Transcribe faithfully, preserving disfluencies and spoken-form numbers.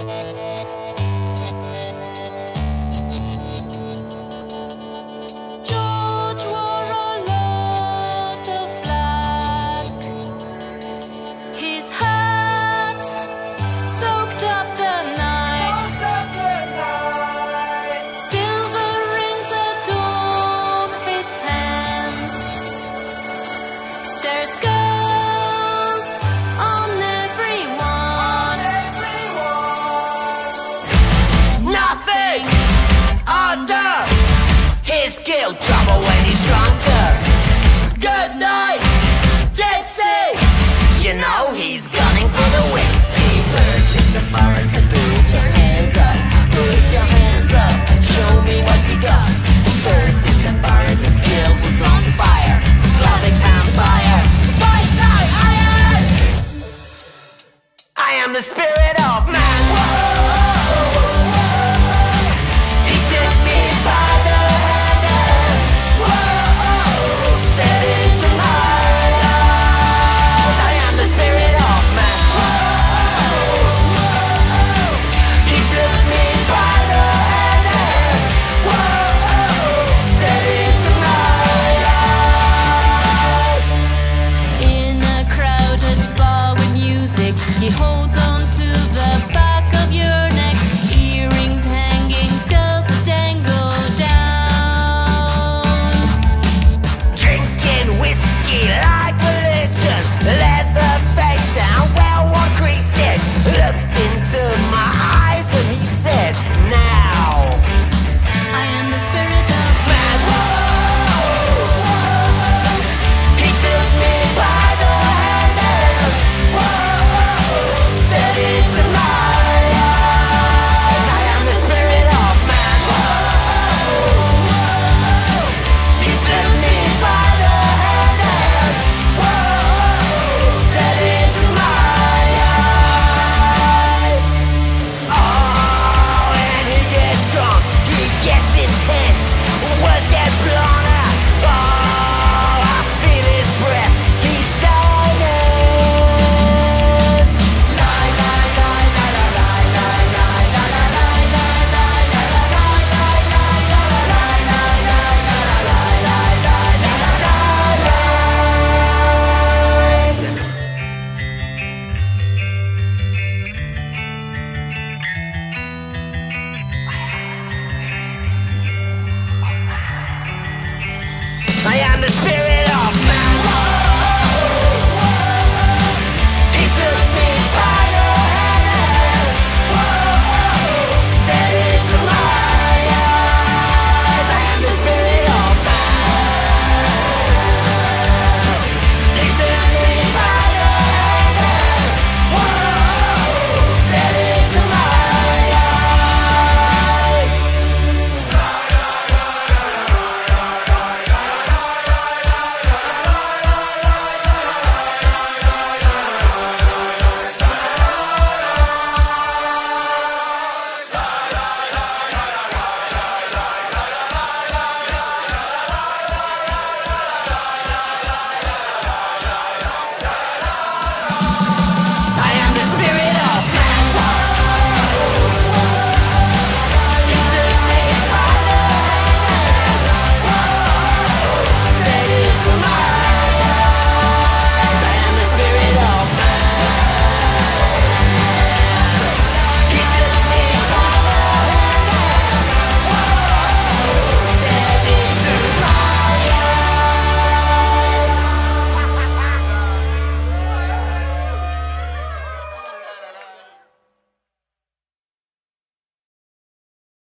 Trouble when he's drunker. Good night, Dixie. You know he's gunning for the whiskey. Birds in the barns and put your hands up. Put your hands up. Show me what you got. First in the barn, his guild was on fire. Slavic vampire. Fight night iron. I am the spirit of man.